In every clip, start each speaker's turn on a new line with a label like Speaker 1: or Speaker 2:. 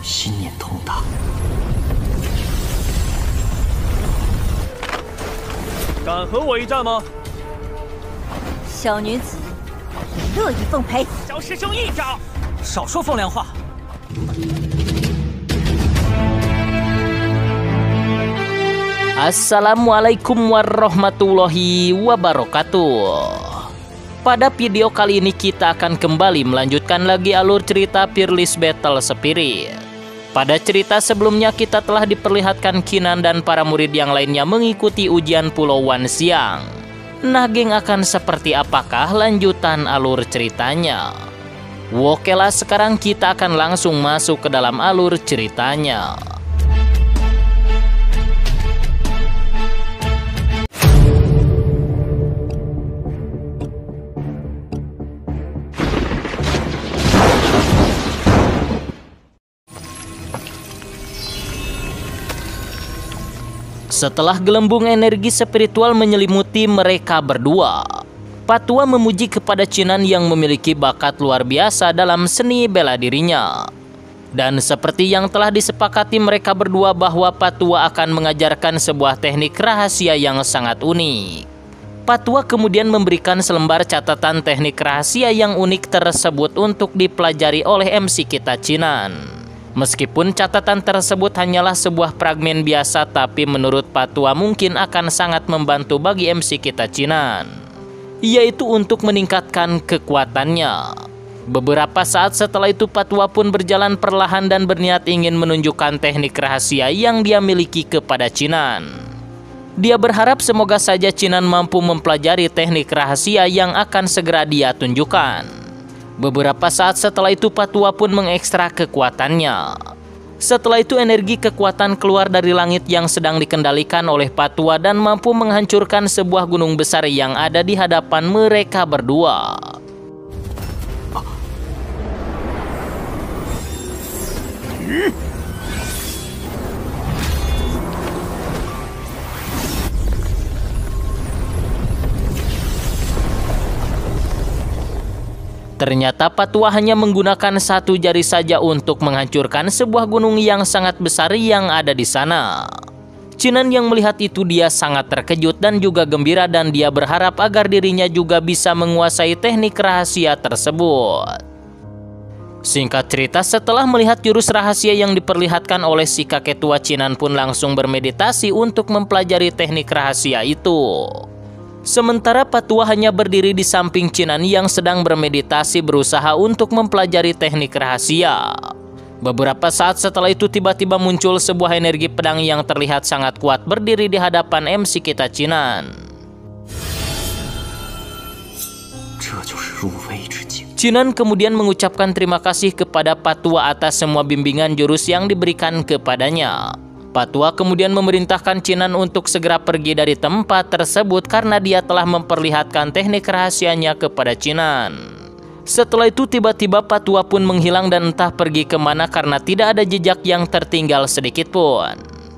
Speaker 1: 心念通达。
Speaker 2: 敢和我一战吗？
Speaker 3: 小女子也乐意奉陪。
Speaker 2: 小师兄一招，
Speaker 1: 少说风凉话。
Speaker 4: Assalamualaikum warahmatullahi wabarakatuh. Pada video kali ini kita akan kembali melanjutkan lagi alur cerita Fearless Battle Spirit. Pada cerita sebelumnya kita telah diperlihatkan Qinan dan para murid yang lainnya mengikuti ujian Pulau Wan Xiang. Nah geng, akan seperti apakah lanjutan alur ceritanya? Oke lah, sekarang kita akan langsung masuk ke dalam alur ceritanya. Setelah gelembung energi spiritual menyelimuti mereka berdua, Patua memuji kepada Qinan yang memiliki bakat luar biasa dalam seni bela dirinya. Dan seperti yang telah disepakati mereka berdua bahwa Patua akan mengajarkan sebuah teknik rahasia yang sangat unik. Patua kemudian memberikan selembar catatan teknik rahasia yang unik tersebut untuk dipelajari oleh MC kita Qinan. Meskipun catatan tersebut hanyalah sebuah fragmen biasa, tapi menurut Patua mungkin akan sangat membantu bagi MC kita Qinan, yaitu untuk meningkatkan kekuatannya. Beberapa saat setelah itu Patua pun berjalan perlahan dan berniat ingin menunjukkan teknik rahasia yang dia miliki kepada Qinan. Dia berharap semoga saja Qinan mampu mempelajari teknik rahasia yang akan segera dia tunjukkan. Beberapa saat setelah itu Patua pun mengekstrak kekuatannya. Setelah itu energi kekuatan keluar dari langit yang sedang dikendalikan oleh Patua dan mampu menghancurkan sebuah gunung besar yang ada di hadapan mereka berdua. Ternyata Patua hanya menggunakan satu jari saja untuk menghancurkan sebuah gunung yang sangat besar yang ada di sana. Qinan yang melihat itu dia sangat terkejut dan juga gembira, dan dia berharap agar dirinya juga bisa menguasai teknik rahasia tersebut. Singkat cerita, setelah melihat jurus rahasia yang diperlihatkan oleh si kakek tua, Qinan pun langsung bermeditasi untuk mempelajari teknik rahasia itu. Sementara Patua hanya berdiri di samping Qinan yang sedang bermeditasi berusaha untuk mempelajari teknik rahasia. Beberapa saat setelah itu tiba-tiba muncul sebuah energi pedang yang terlihat sangat kuat berdiri di hadapan MC kita Qinan. Qinan kemudian mengucapkan terima kasih kepada Patua atas semua bimbingan jurus yang diberikan kepadanya. Patua kemudian memerintahkan Qinan untuk segera pergi dari tempat tersebut karena dia telah memperlihatkan teknik rahasianya kepada Qinan. Setelah itu tiba-tiba Patua pun menghilang dan entah pergi kemana karena tidak ada jejak yang tertinggal sedikit pun.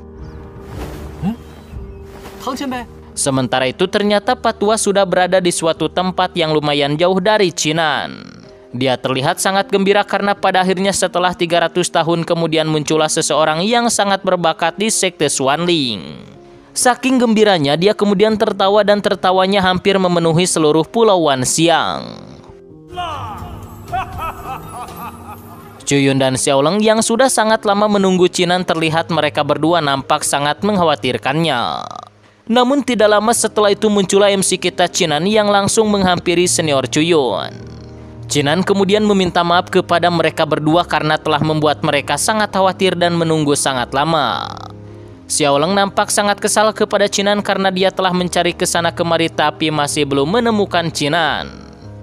Speaker 4: Sementara itu ternyata Patua sudah berada di suatu tempat yang lumayan jauh dari Qinan. Dia terlihat sangat gembira karena pada akhirnya setelah 300 tahun kemudian muncullah seseorang yang sangat berbakat di Sekte Xuanling. Saking gembiranya dia kemudian tertawa dan tertawanya hampir memenuhi seluruh Pulau Wan Xiang. Chuyun dan Xiaolong yang sudah sangat lama menunggu Qinan terlihat mereka berdua nampak sangat mengkhawatirkannya. Namun tidak lama setelah itu muncullah MC kita Qinan yang langsung menghampiri senior Chuyun. Qinan kemudian meminta maaf kepada mereka berdua karena telah membuat mereka sangat khawatir dan menunggu sangat lama. Xiaolong nampak sangat kesal kepada Qinan karena dia telah mencari ke sana kemari tapi masih belum menemukan Qinan.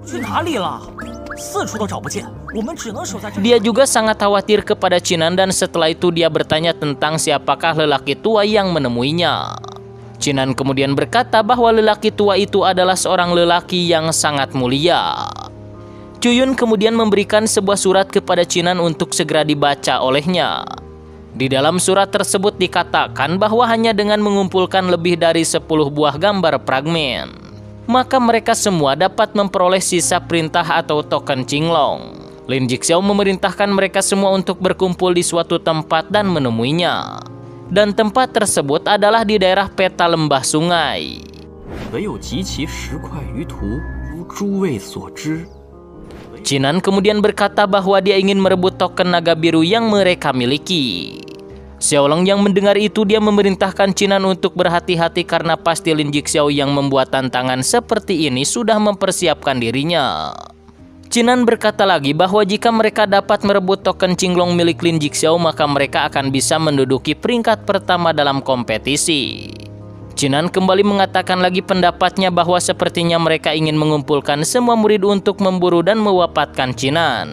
Speaker 4: Dia juga sangat khawatir kepada Qinan dan setelah itu dia bertanya tentang siapakah lelaki tua yang menemuinya. Qinan kemudian berkata bahwa lelaki tua itu adalah seorang lelaki yang sangat mulia. Chuyun kemudian memberikan sebuah surat kepada Qinan untuk segera dibaca olehnya. Di dalam surat tersebut dikatakan bahwa hanya dengan mengumpulkan lebih dari 10 buah gambar fragmen, maka mereka semua dapat memperoleh sisa perintah atau token Qinglong. Lin Jixio memerintahkan mereka semua untuk berkumpul di suatu tempat dan menemuinya. Dan tempat tersebut adalah di daerah peta lembah sungai. Chinan kemudian berkata bahwa dia ingin merebut token naga biru yang mereka miliki. Xiaolong yang mendengar itu, dia memerintahkan Chinan untuk berhati-hati karena pasti Lin Jixio yang membuat tantangan seperti ini sudah mempersiapkan dirinya. Chinan berkata lagi bahwa jika mereka dapat merebut token Qinglong milik Lin Jixio, maka mereka akan bisa menduduki peringkat pertama dalam kompetisi. Chinan kembali mengatakan lagi pendapatnya bahwa sepertinya mereka ingin mengumpulkan semua murid untuk memburu dan mewafatkan Chinan.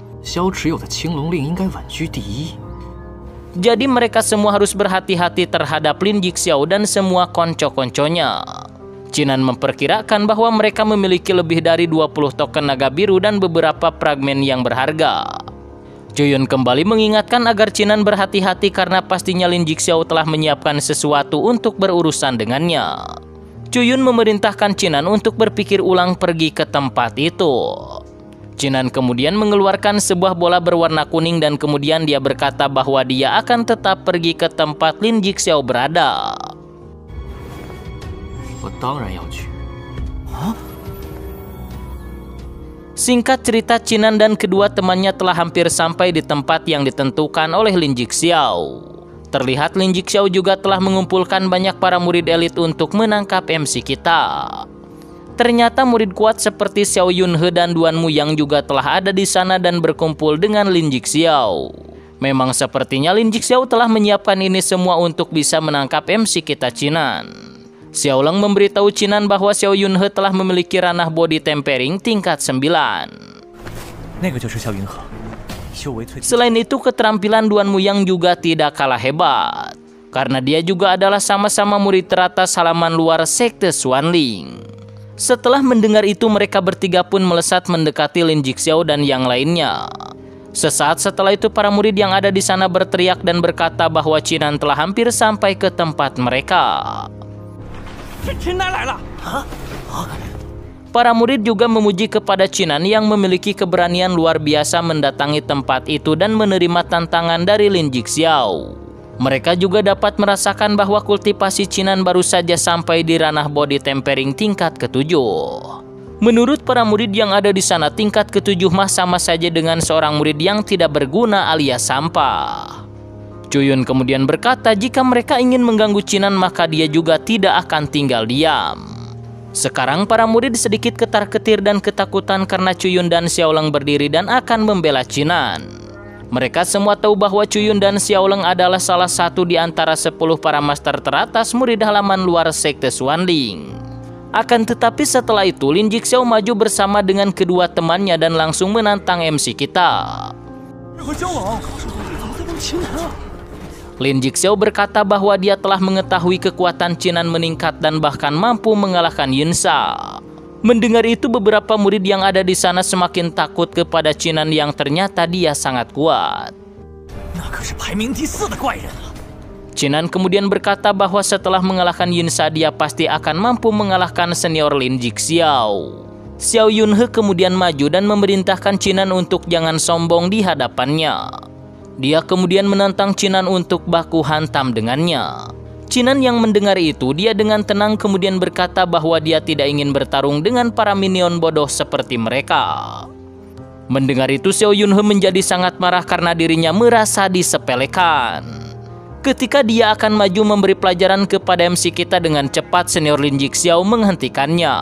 Speaker 4: Jadi mereka semua harus berhati-hati terhadap Lin Jixio dan semua konco-konconya. Chinan memperkirakan bahwa mereka memiliki lebih dari 20 token naga biru dan beberapa fragmen yang berharga. Chuyun kembali mengingatkan agar Chinan berhati-hati karena pastinya Lin Jixio telah menyiapkan sesuatu untuk berurusan dengannya. Chuyun memerintahkan Chinan untuk berpikir ulang pergi ke tempat itu. Chinan kemudian mengeluarkan sebuah bola berwarna kuning dan kemudian dia berkata bahwa dia akan tetap pergi ke tempat Lin Jixio berada. Singkat cerita, Chinan dan kedua temannya telah hampir sampai di tempat yang ditentukan oleh Lin Jixio. Terlihat Lin Jixio juga telah mengumpulkan banyak para murid elit untuk menangkap MC kita. Ternyata murid kuat seperti Xiao Yunhe dan Duan Mu yang juga telah ada di sana dan berkumpul dengan Lin Jixio. Memang sepertinya Lin Jixio telah menyiapkan ini semua untuk bisa menangkap MC kita Chinan. Xiaolong memberitahu Chinan bahwa Xiao Yunhe telah memiliki ranah body tempering tingkat 9. Selain itu, keterampilan Duan Mu yang juga tidak kalah hebat, karena dia juga adalah sama-sama murid teratas halaman luar sekte Xuanling. Setelah mendengar itu, mereka bertiga pun melesat mendekati Lin Jixio dan yang lainnya. Sesaat setelah itu, para murid yang ada di sana berteriak dan berkata bahwa Chinan telah hampir sampai ke tempat mereka. Para murid juga memuji kepada Chinan yang memiliki keberanian luar biasa mendatangi tempat itu dan menerima tantangan dari Lin Jixio. Mereka juga dapat merasakan bahwa kultivasi Chinan baru saja sampai di ranah body tempering tingkat ke-7. Menurut para murid yang ada di sana, tingkat ke-7 mah sama saja dengan seorang murid yang tidak berguna alias sampah. Chuyun kemudian berkata jika mereka ingin mengganggu Chinan maka dia juga tidak akan tinggal diam. Sekarang para murid sedikit ketar-ketir dan ketakutan karena Chuyun dan Xiaolong berdiri dan akan membela Chinan. Mereka semua tahu bahwa Chuyun dan Xiaolong adalah salah satu di antara 10 para master teratas murid halaman luar sekte Xuanling. Akan tetapi setelah itu Lin Jixio maju bersama dengan kedua temannya dan langsung menantang MC kita. Lin Jixio berkata bahwa dia telah mengetahui kekuatan Chinan meningkat dan bahkan mampu mengalahkan Yinsa. Mendengar itu, beberapa murid yang ada di sana semakin takut kepada Chinan yang ternyata dia sangat kuat. Chinan kemudian berkata bahwa setelah mengalahkan Yinsa, dia pasti akan mampu mengalahkan senior Lin Jixio. Xiao Yunhe kemudian maju dan memerintahkan Chinan untuk jangan sombong di hadapannya. Dia kemudian menantang Chinan untuk baku hantam dengannya. Chinan yang mendengar itu, dia dengan tenang kemudian berkata bahwa dia tidak ingin bertarung dengan para minion bodoh seperti mereka. Mendengar itu, Xiao Yunhe menjadi sangat marah karena dirinya merasa disepelekan. Ketika dia akan maju memberi pelajaran kepada MC kita, dengan cepat senior Lin Jixio menghentikannya.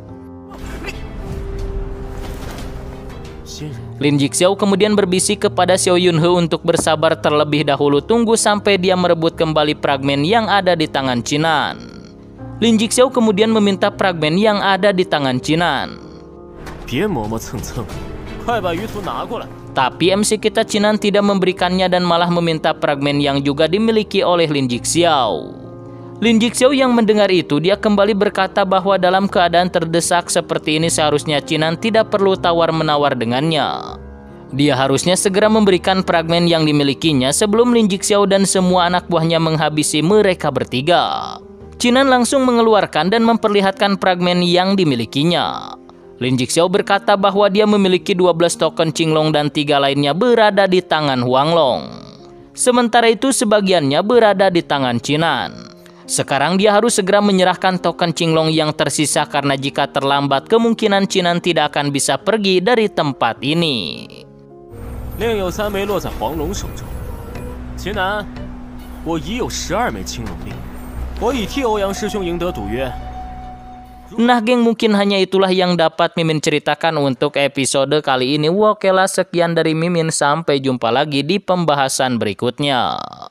Speaker 4: Lin Jixio kemudian berbisik kepada Xiao Yunhe untuk bersabar terlebih dahulu, tunggu sampai dia merebut kembali fragmen yang ada di tangan Chinan. Lin Jixio kemudian meminta fragmen yang ada di tangan Chinan. Tapi MC kita Chinan tidak memberikannya dan malah meminta fragmen yang juga dimiliki oleh Lin Jixio. Lin Jixio yang mendengar itu, dia kembali berkata bahwa dalam keadaan terdesak seperti ini seharusnya Chinan tidak perlu tawar-menawar dengannya. Dia harusnya segera memberikan fragmen yang dimilikinya sebelum Lin Jixio dan semua anak buahnya menghabisi mereka bertiga. Chinan langsung mengeluarkan dan memperlihatkan fragmen yang dimilikinya. Lin Jixiao berkata bahwa dia memiliki 12 token Qinglong dan 3 lainnya berada di tangan Huang Long. Sementara itu sebagiannya berada di tangan Qinan. Sekarang dia harus segera menyerahkan token Qinglong yang tersisa karena jika terlambat kemungkinan Qinan tidak akan bisa pergi dari tempat ini.
Speaker 2: 另有3枚落在黄龙手中。秦南，我已有12枚青龙令，我已替欧阳师兄赢得赌约。
Speaker 4: Nah geng, mungkin hanya itulah yang dapat Mimin ceritakan untuk episode kali ini. Oke lah, sekian dari Mimin, sampai jumpa lagi di pembahasan berikutnya.